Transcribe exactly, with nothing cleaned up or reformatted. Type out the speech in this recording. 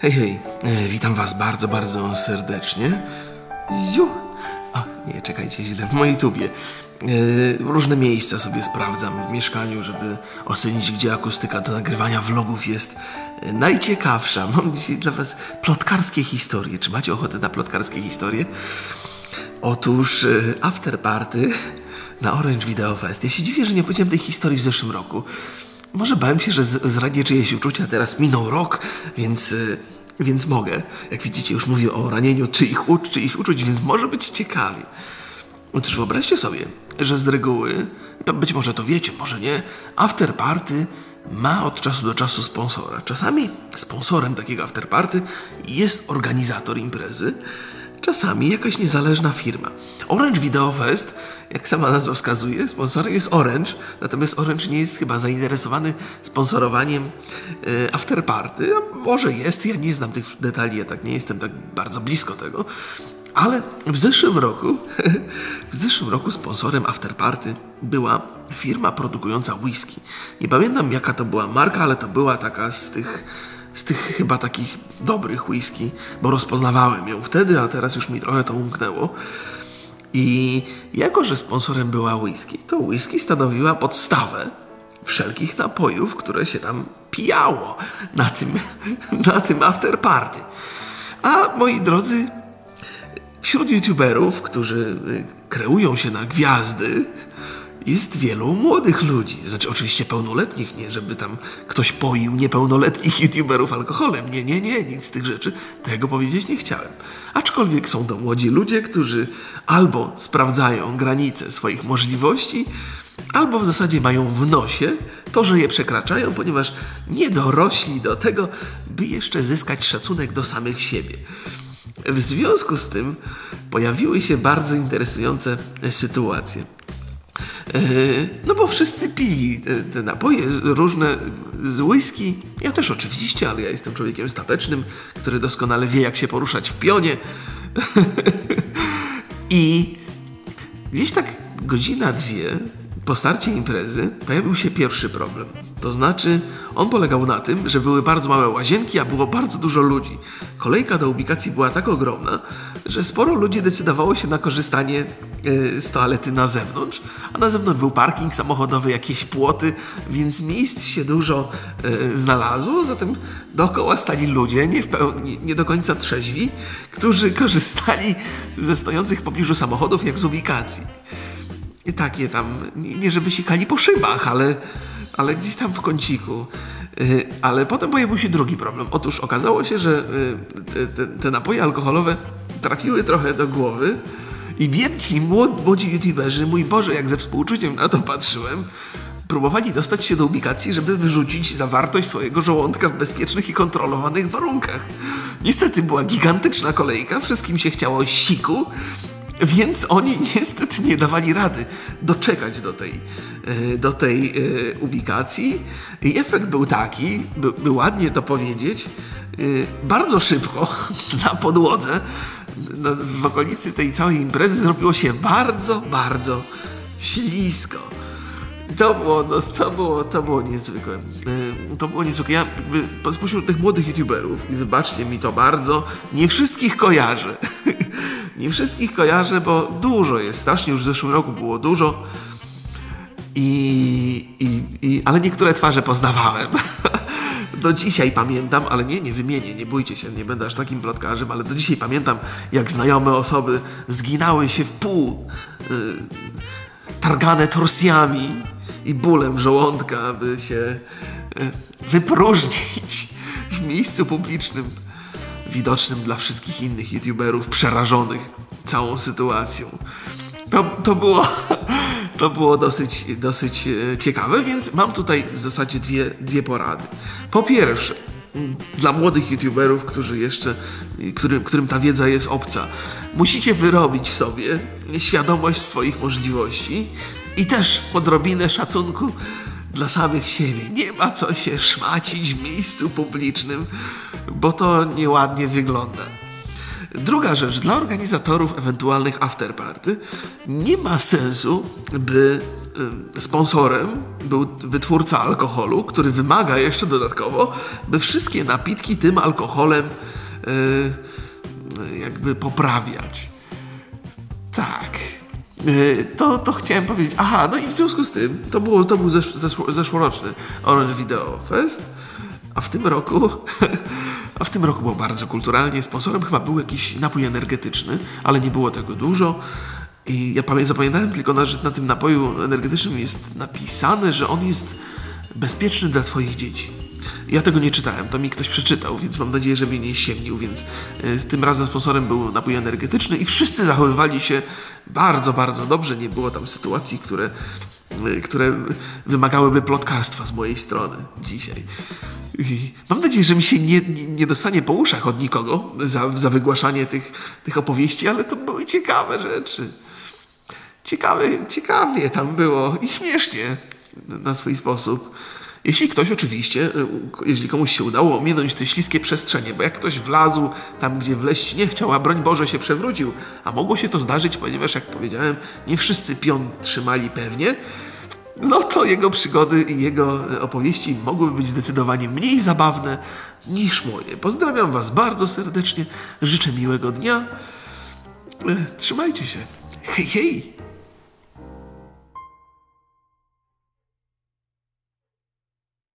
Hej, hej, e, witam was bardzo, bardzo serdecznie. Ju. O, nie, czekajcie, źle, w mojej tubie. E, różne miejsca sobie sprawdzam w mieszkaniu, żeby ocenić, gdzie akustyka do nagrywania vlogów jest e, najciekawsza. Mam dzisiaj dla was plotkarskie historie. Czy macie ochotę na plotkarskie historie? Otóż e, afterparty na Orange Video Fest. Ja się dziwię, że nie powiedziałem tej historii w zeszłym roku. Może bałem się, że z, zranię czyjeś uczucia. Teraz minął rok, więc, yy, więc mogę. Jak widzicie, już mówię o ranieniu czyich, u, czyich uczuć, więc może być ciekawie. Otóż wyobraźcie sobie, że z reguły, być może to wiecie, może nie, afterparty ma od czasu do czasu sponsora. Czasami sponsorem takiego afterparty jest organizator imprezy, czasami jakaś niezależna firma. Orange Video Fest, jak sama nazwa wskazuje, sponsorem jest Orange, natomiast Orange nie jest chyba zainteresowany sponsorowaniem e, afterparty. A może jest, ja nie znam tych detali, ja tak nie jestem tak bardzo blisko tego, ale w zeszłym roku, w zeszłym roku sponsorem afterparty była firma produkująca whisky. Nie pamiętam, jaka to była marka, ale to była taka z tych Z tych chyba takich dobrych whisky, bo rozpoznawałem ją wtedy, a teraz już mi trochę to umknęło. I jako, że sponsorem była whisky, to whisky stanowiła podstawę wszelkich napojów, które się tam pijało na tym, na tym afterparty. A moi drodzy, wśród youtuberów, którzy kreują się na gwiazdy, jest wielu młodych ludzi, znaczy oczywiście pełnoletnich, nie żeby tam ktoś poił niepełnoletnich youtuberów alkoholem, nie, nie, nie, nic z tych rzeczy, tego powiedzieć nie chciałem. Aczkolwiek są to młodzi ludzie, którzy albo sprawdzają granice swoich możliwości, albo w zasadzie mają w nosie to, że je przekraczają, ponieważ nie dorośli do tego, by jeszcze zyskać szacunek do samych siebie. W związku z tym pojawiły się bardzo interesujące sytuacje. No bo wszyscy pili te, te napoje różne z whisky. Ja też oczywiście, ale ja jestem człowiekiem statecznym, który doskonale wie, jak się poruszać w pionie. I gdzieś tak godzina, dwie po starcie imprezy pojawił się pierwszy problem. To znaczy, on polegał na tym, że były bardzo małe łazienki, a było bardzo dużo ludzi. Kolejka do ubikacji była tak ogromna, że sporo ludzi decydowało się na korzystanie yy, z toalety na zewnątrz, a na zewnątrz był parking samochodowy, jakieś płoty, więc miejsc się dużo yy, znalazło, zatem dookoła stali ludzie, nie, w peł- nie, nie do końca trzeźwi, którzy korzystali ze stojących w pobliżu samochodów jak z ubikacji. I takie tam, nie, nie żeby sikali po szybach, ale, ale gdzieś tam w kąciku. Yy, ale potem pojawił się drugi problem. Otóż okazało się, że yy, te, te, te napoje alkoholowe trafiły trochę do głowy i biedni młodzi youtuberzy, mój Boże, jak ze współczuciem na to patrzyłem, próbowali dostać się do ubikacji, żeby wyrzucić zawartość swojego żołądka w bezpiecznych i kontrolowanych warunkach. Niestety była gigantyczna kolejka, wszystkim się chciało siku, więc oni niestety nie dawali rady doczekać do tej, do tej e, ubikacji. I efekt był taki, by, by ładnie to powiedzieć, e, bardzo szybko na podłodze, na, w okolicy tej całej imprezy zrobiło się bardzo, bardzo ślisko. To było, no, to było, to było niezwykłe. E, to było niezwykłe. Ja jakby spośród tych młodych youtuberów, i wybaczcie mi to bardzo, nie wszystkich kojarzę. Nie wszystkich kojarzę, bo dużo jest, strasznie już w zeszłym roku było dużo, i, i, i, ale niektóre twarze poznawałem. Do dzisiaj pamiętam, ale nie, nie wymienię, nie bójcie się, nie będę aż takim plotkarzem, ale do dzisiaj pamiętam, jak znajome osoby zginały się w pół, yy, targane torsjami i bólem żołądka, by się yy, wypróżnić w miejscu publicznym, widocznym dla wszystkich innych youtuberów przerażonych całą sytuacją. To, to było, to było dosyć, dosyć ciekawe, więc mam tutaj w zasadzie dwie, dwie porady. Po pierwsze, dla młodych youtuberów, którzy jeszcze, którym, którym ta wiedza jest obca, musicie wyrobić w sobie świadomość swoich możliwości i też odrobinę szacunku dla samych siebie. Nie ma co się szmacić w miejscu publicznym, bo to nieładnie wygląda. Druga rzecz, dla organizatorów ewentualnych afterparty nie ma sensu, by y, sponsorem był wytwórca alkoholu, który wymaga jeszcze dodatkowo, by wszystkie napitki tym alkoholem y, jakby poprawiać. Tak. Y, to, to chciałem powiedzieć. Aha, no i w związku z tym to, było, to był zesz, zeszło, zeszłoroczny Orange Video Fest, a w tym roku a w tym roku było bardzo kulturalnie. Sponsorem chyba był jakiś napój energetyczny, ale nie było tego dużo. I ja pamię- zapamiętałem tylko, na, że na tym napoju energetycznym jest napisane, że on jest bezpieczny dla twoich dzieci. Ja tego nie czytałem, to mi ktoś przeczytał, więc mam nadzieję, że mnie nie ściemnił, więc y, tym razem sponsorem był napój energetyczny i wszyscy zachowywali się bardzo, bardzo dobrze. Nie było tam sytuacji, które, y, które wymagałyby plotkarstwa z mojej strony dzisiaj. I mam nadzieję, że mi się nie, nie, nie dostanie po uszach od nikogo za, za wygłaszanie tych, tych opowieści, ale to były ciekawe rzeczy. Ciekawe, ciekawie tam było i śmiesznie na swój sposób. Jeśli ktoś oczywiście, jeśli komuś się udało ominąć te śliskie przestrzenie, bo jak ktoś wlazł tam, gdzie wleźć nie chciał, a broń Boże się przewrócił, a mogło się to zdarzyć, ponieważ jak powiedziałem, nie wszyscy pion trzymali pewnie, no to jego przygody i jego opowieści mogłyby być zdecydowanie mniej zabawne niż moje. Pozdrawiam was bardzo serdecznie, życzę miłego dnia, trzymajcie się, hej hej!